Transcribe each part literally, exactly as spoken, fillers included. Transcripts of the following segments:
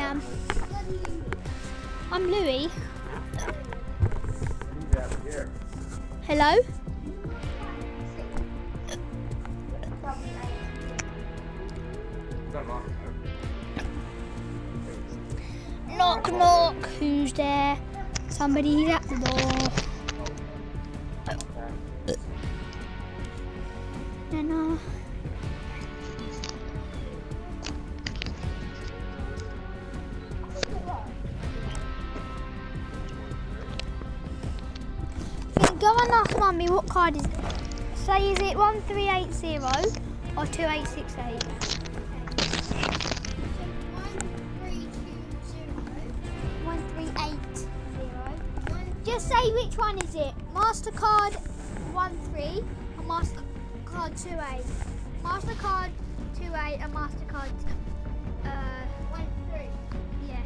am. I'm Louis. Hello? Knock, knock. Who's there? Somebody's at the door. No. Go and ask Mummy what card is it. Say, is it one three eight zero or two eight six eight? one three eight zero. Just say which one is it. MasterCard one three or MasterCard two eight? MasterCard two eight and MasterCard uh, one three. Yeah.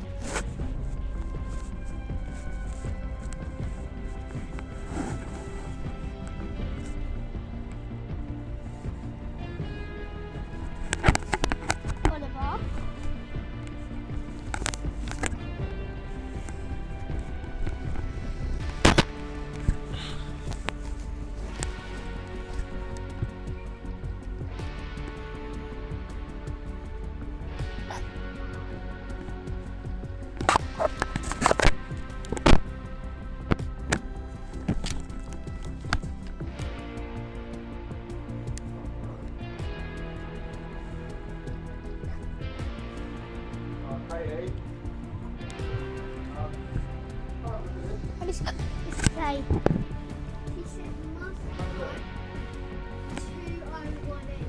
What does it say? He said MasterCard two oh one eight.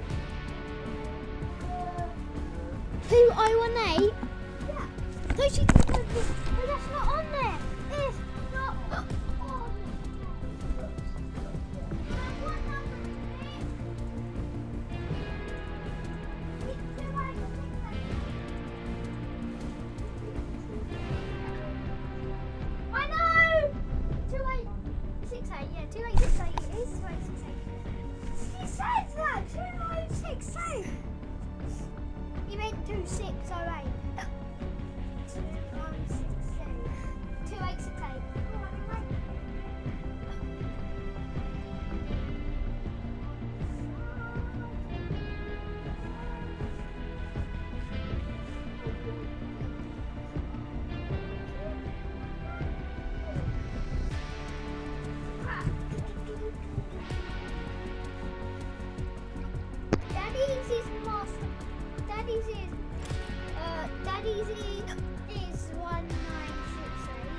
two oh one eight? Yeah. Don't you think that this, but that's not on there. It's not on there. What number is it? It's two oh six eight. I know! two eight six eight, yeah, two eight six eight, it is two eight six eight. He said that, two eight six eight. He meant two six oh eight. two eight six eight. two eight six eight. Oh, I didn't write it. Daddy's is master. Daddy's is. Uh, Daddy's is, is one nine six eight.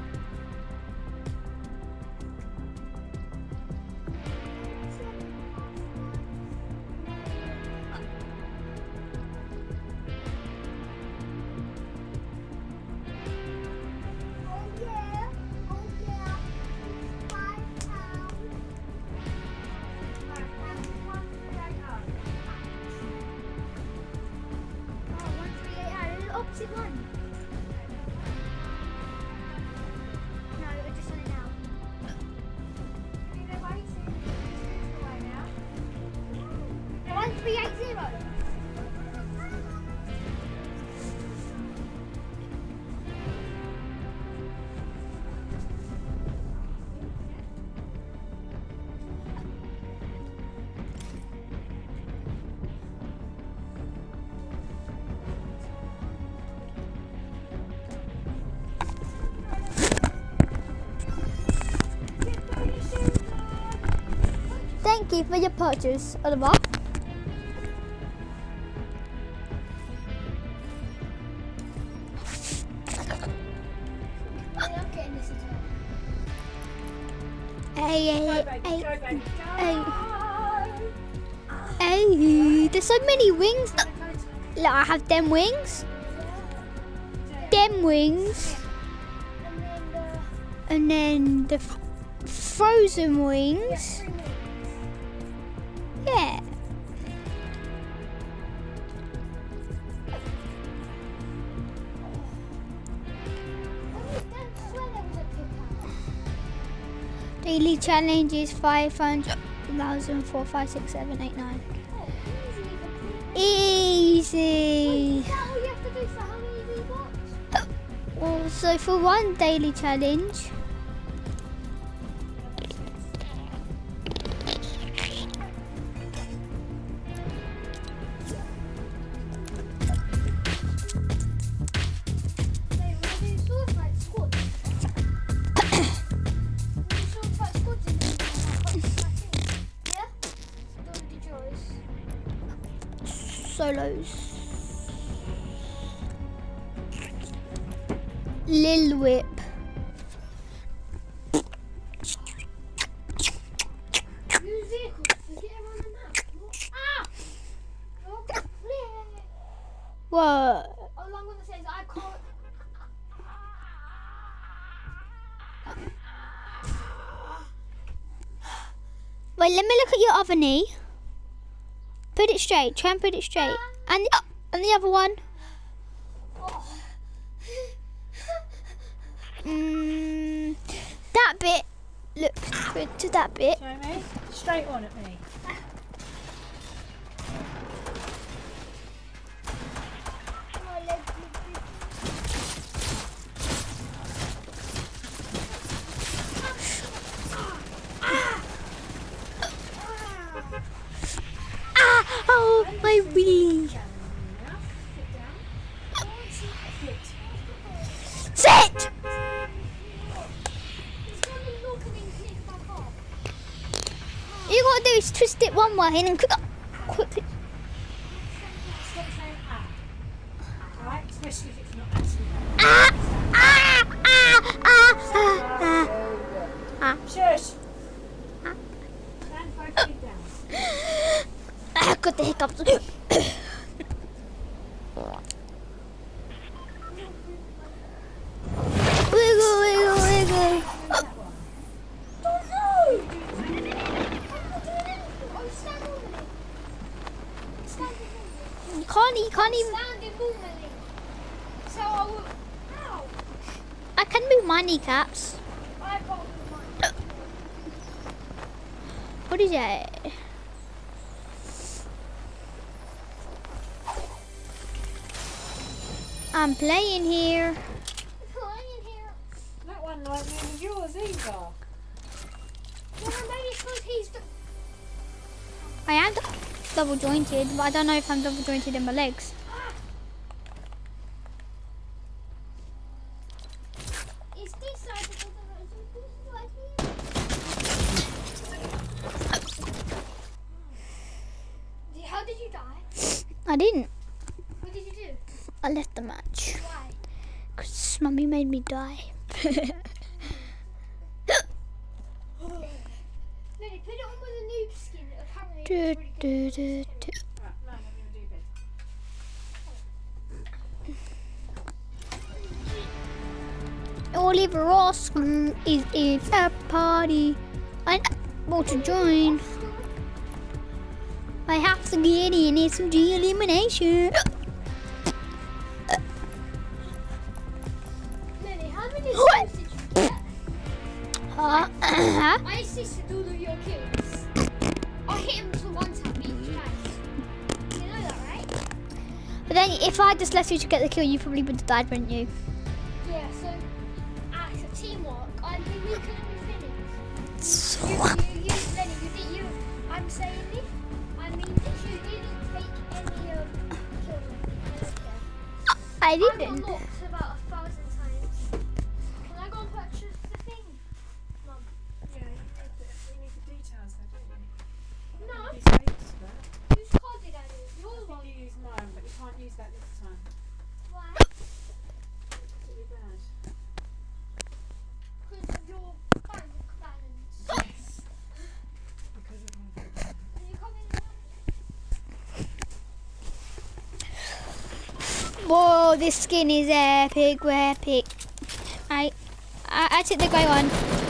Oh yeah, oh yeah. It's five pounds. Five pounds is one three eight oh. Oh, one three eight oh, the opposite one. No, I just want it now. Can you go by? See, this is the way now. one three eight zero. Thank you for your purchase, Oliver. Hey, hey, hey, hey, hey, there's so many wings. Look, I have them wings. Them wings. And then the f frozen wings. Yeah. Daily challenge is five hundred thousand four, five, six, seven, eight, nine. Easy. So for one daily challenge, Hey, we're doing sword fight squads. We're doing sword fight squads in this one. Yeah? Don't do yours. solos. Lil Whip. Use vehicles to get around the map. Not, ah! Not clear. What? All I'm gonna say is I can't. Wait, let me look at your other knee. Put it straight. Try and put it straight. And the, and the other one. Oh. Mm, that bit. Look put to that bit. Show me. Straight on at me. My legs look big. Ah! Oh, my wee. Sit down. Sit! He's gonna look and then click back off. All you gotta do is twist it one way and then quick, quickly. Stop saying ah. Alright, especially if it's not actually Ah! Ah! Ah! Ah! Ah! Ah! shush. Stand five feet down. Ah! Got the hiccups. Wiggle, wiggle, wiggle. Don't know. I'm not doing anything. I'm standing normally. Standing normally. You can't, you can't even. Standing normally. So I will. Ow! I can move my kneecaps. I can't move mine. What is it? I'm playing here. Lying here. That one like me and yours either. Well, maybe it's because he's. The... I am double jointed, but I don't know if I'm double jointed in my legs. It's this side because of this side here. How did you die? I didn't. What did you do? I left the match. Why? Because mummy made me die. Lily, put it on with a noob skin. Apparently, do, it's really do, good. do, do. Right, no, I'm going to do bed. Oliver Oscar is in a party. I want to join. I have to get in S M G elimination. Lily, how many What? kills did you get? Uh, I assisted all of your kills. I hit him for one time each time. You know that, right? but then if I just left you to get the kill, you probably would have died, wouldn't you? Yeah, so as a teamwork, I think we could have finished. So, You, you, you, Lenny, you did you. I'm saying this. I mean this. You didn't take any of kills. I I got didn't. locked about a thousand times. Can I go and purchase the thing, Mum? Yeah, you need the, you need the details though, don't you? No. These dates, but Whose card did I do? I Yours think one. you use mine, but you can't use that this time. Why? It's really bad. Because of your bank balance. Yes. Because of my Can you come in? Whoa, this skin is epic, we're epic. I, I, I took the grey one.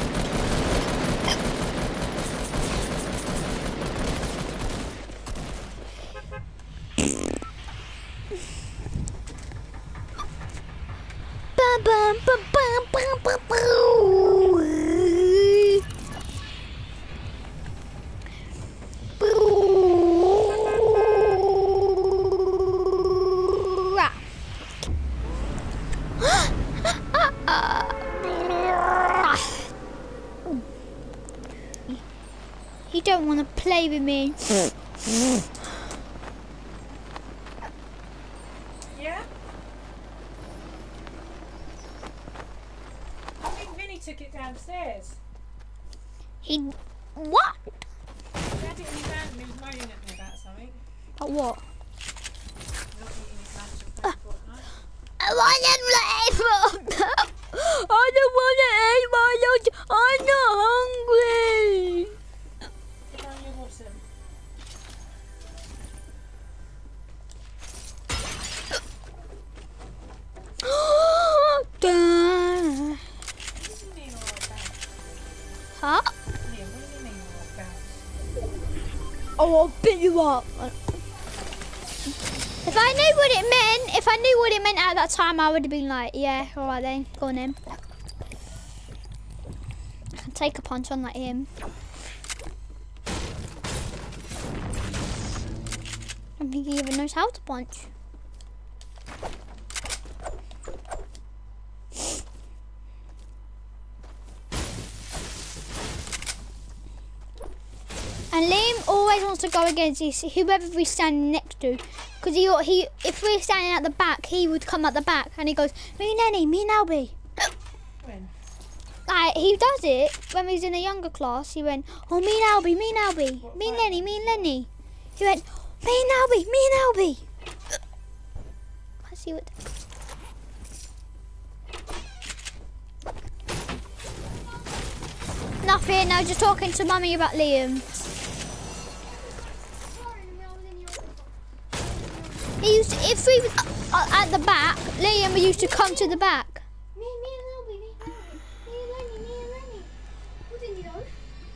Bum, bum, bum, bum, bum, bum, bum. play with me. Yeah? I think Vinny took it downstairs. He what? He had it in his hand and he was moaning at me about something. About what? Not eating his lunch and playing Fortnite. I want to play. I don't want to eat my lunch. I'm not hungry. Get on your Watson. Damn. What does he mean all about? Huh? Yeah, what does he mean all about? Oh, I'll beat you up. If I knew what it meant, if I knew what it meant at that time, I would have been like, yeah, all right then, go on then. I can take a punch on like him. I don't think he even knows how to punch. And Liam always wants to go against his, whoever we're standing next to. Because he, he, if we're standing at the back, he would come at the back and he goes, me and Lenny, me and Albie. When? Like, he does it when he's in a younger class. He went, oh, me and Albie, me and Albie. What Me and fight? Lenny, me and Lenny. He went, me and Albie, me and Albie. Let's see what... Nothing, I was just talking to Mummy about Liam. He used to, if we was uh, at the back, Liam used to come to the back. Me, me and Albie, me and Albie, me and Lenny, me and Lenny. What did you know?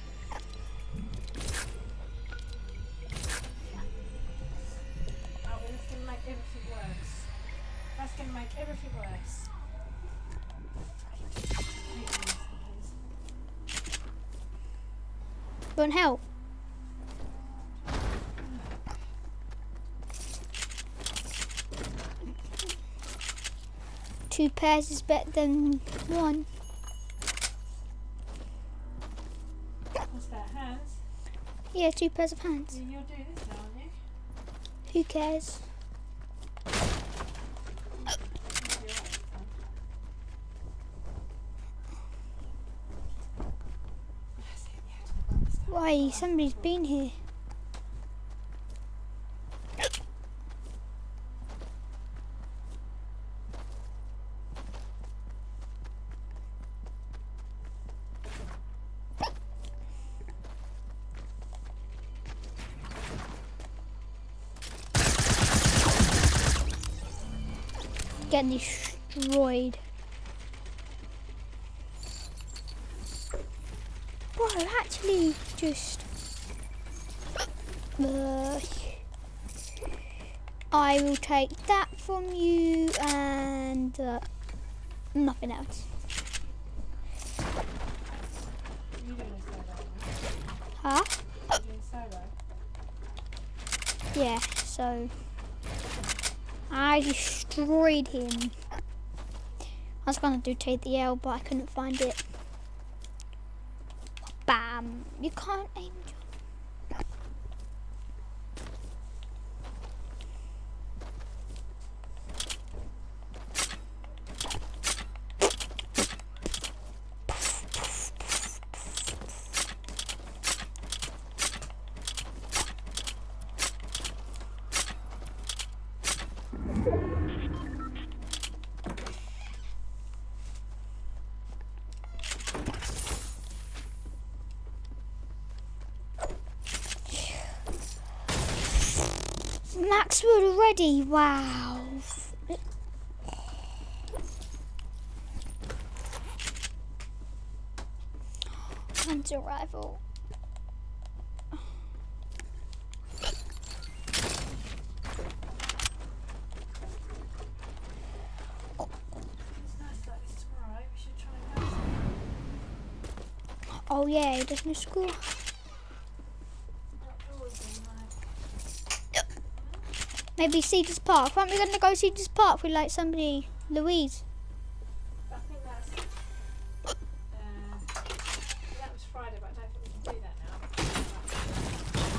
Oh, well, that's going to make everything worse. That's going to make everything worse. Want help? Two pairs is better than one. What's that, hands? Yeah, two pairs of hands. Yeah, you'll do this now, aren't you? Who cares? You'll be alright this time. That's it, you have to run this time. Why? Somebody's been here. Getting destroyed. Bro, actually, just. Uh, I will take that from you and uh, nothing else. You doing a solo, aren't Huh? you? You doing solo? Yeah, so. I destroyed him. I was gonna do take the L, but I couldn't find it. Bam! You can't aim. Maxwell already, wow. Hunter rifle. It's nice like this tomorrow. We should try and have some. Oh yeah, he doesn't have school. Outdoors and like. Maybe Cedars Park. Aren't we going to go Cedars Park with like somebody, Louise? I think that's. Uh, that was Friday, but I don't think we can do that now.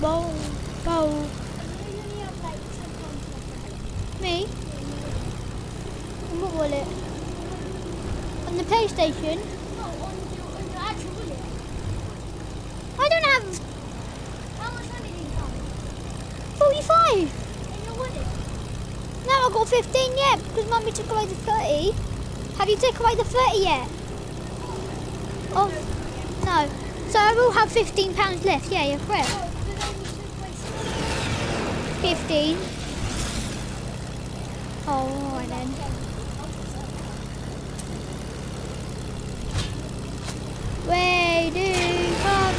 bowl, bowl. And you only have like ten pounds left. Me? And what wallet? On the PlayStation? No, on your, on your actual wallet. I don't have How much money do you have forty-five. in your wallet? No, I got fifteen yet because Mummy took away the thirty. Have you taken away the thirty yet? Oh, no. So I will have fifteen pounds left. Yeah, you're correct. Oh, but then you took away sixty. fifteen. Oh, alright then. Where do you come?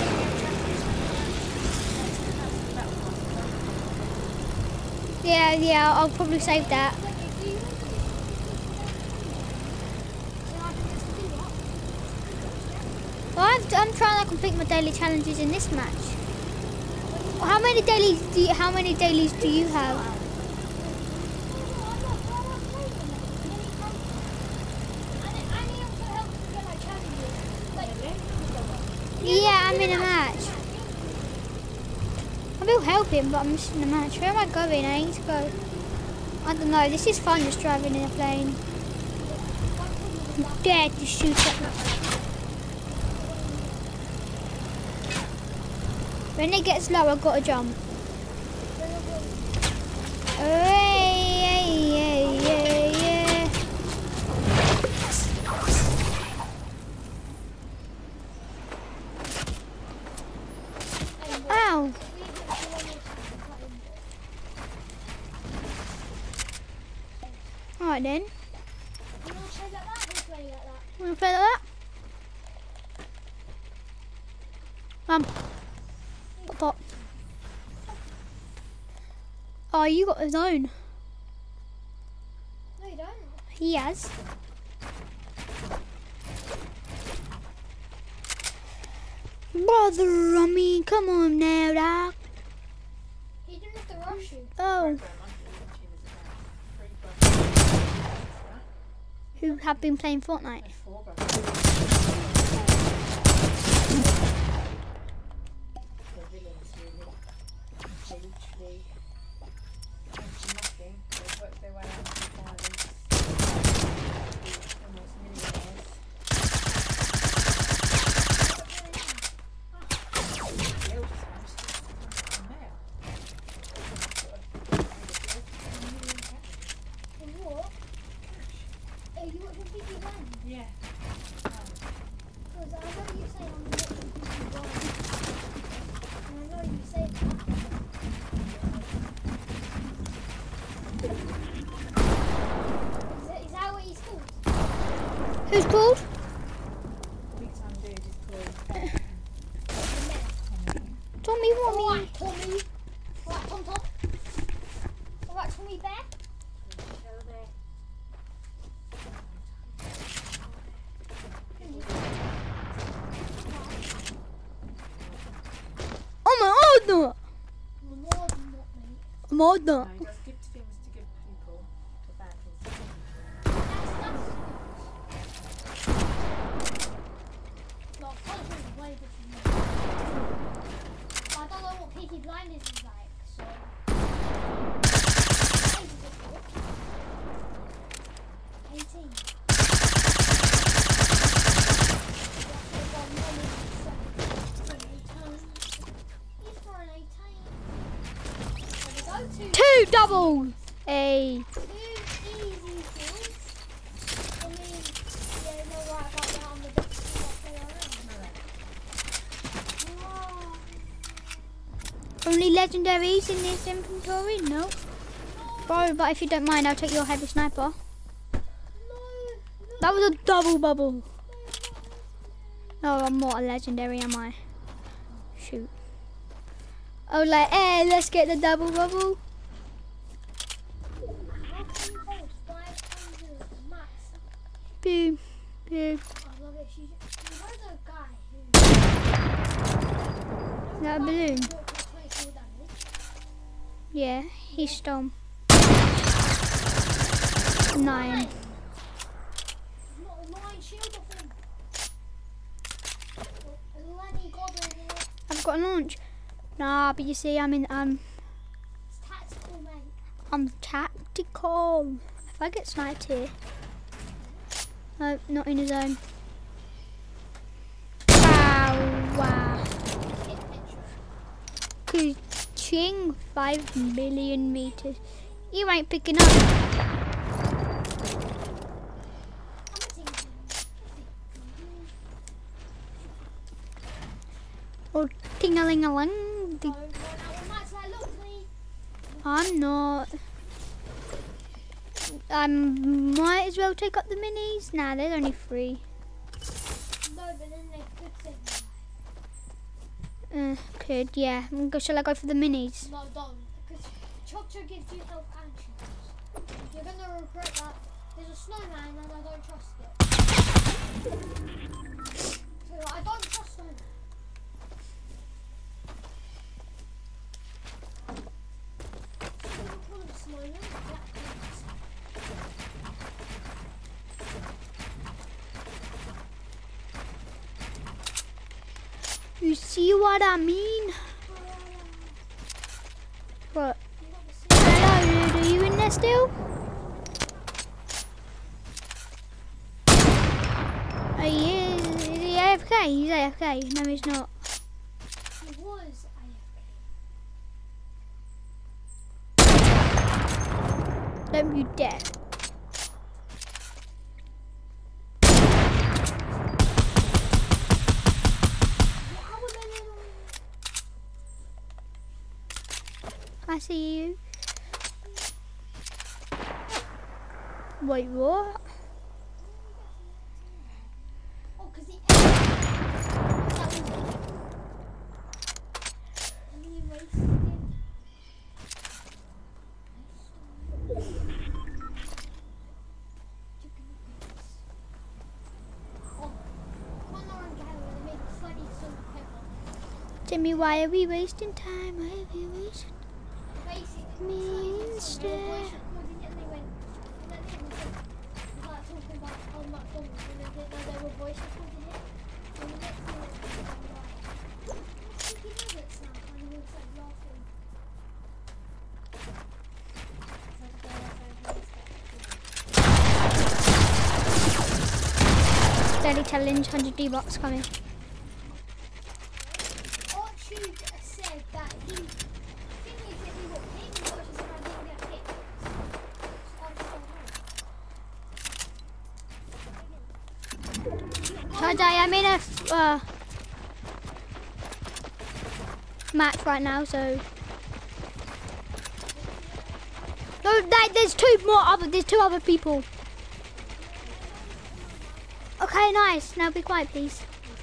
Yeah, yeah, I'll probably save that. Well, I've, I'm trying to complete my daily challenges in this match. How many dailies do you, how many dailies do you have? Yeah, I'm in a match. I will help him, but I'm just in a match. Where am I going? I need to go. I don't know. This is fun, just driving in a plane. I'm dead to shoot at me. When it gets low, I've got to jump. Hey, hey, hey, hey. Ow. Alright then. Wanna play like that? Mum. Got a pot. Oh, you got his own. No, you don't. He has. Brother, I mean, come on now, dog. He didn't have to rush you. Oh, who have been playing Fortnite? And what? Oh, you watching P G One? Yeah. Because I know you say I'm watching P G One. And I know you say that. Is, it, is that what he's called? Who's called? Big time dude is called. Tommy Wommy. Alright, Tommy. Alright, Tom Tom. Alright, Tommy Bear. Oh my god! More than what, mate. Mother. No, he does good things to good people, to bad things. That's, that's... No, Punisher is way different. But I don't know what Peaky Blinders is like, so... eighteen. He's for an eighteen. There we go, two. Two doubles. Hey. Two easy kills. I mean, yeah, no right about that. I'm the best player around. Wow. Only legendaries in this inventory? No. Bro, but if you don't mind, I'll take your heavy sniper. No, no, That was a double bubble. no, No, I'm not a legendary, am I? Shoot. Oh, like, hey, let's get the double bubble. how can you hold five hundred max? Boom, boom. I love it. She, you know the guy who... Is that a balloon? took twenty-four damage? Yeah, he's storm. Nine. Not a nine shield of him. Lenny Goddard. I've got a launch. Nah, but you see, I'm in. Um, It's tactical, mate. I'm tactical. If I get sniped here, no, not in a zone. Wow, wow. Hit petrol. Kuching, five million meters. You ain't picking up. I'm a team. Or ting-a-ling-a-ling. No, no, no, Max, like, look, please. I'm not. I might as well take up the minis. Nah, there's only three. No, but then they could save Uh, could, yeah. Go- Shall I go for the minis? you. No, don't. Because Chopper gives you health and shields. If you're going to regret that, there's a snowman and I don't trust it. So I don't trust snowman. So we call him snowman, black things. You see what I mean? What? Hello, dude. Are you in there still? Oh, he is. Is he A F K? He's A F K. No, he's not. He was A F K. Don't you dare. How would I know? I see you. Wait, what? Oh, because he that was it. And then he wasted it. Oh, Connor and Gary, they made funny salt pepper. Timmy, why are we wasting time? Why are we wasting Basically, Me it's like they were instead. voice recording it and they went, and then they were like talking about oh McDonald's and they didn't know they were voice recording it. And the next thing they were like, chicken nuggets now, and he was like laughing. Daily challenge, one hundred D-Box coming. Archie said that he, the thing is that he got picked, but Archie said I didn't get picked. So I don't know. Hi, I'm in a f- uh, match right now, so. No, that, there's two more other. There's two other people. Okay, nice. Now be quiet, please.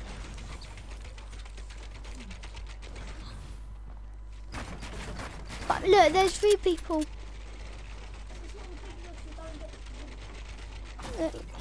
But look, there's three people. Uh,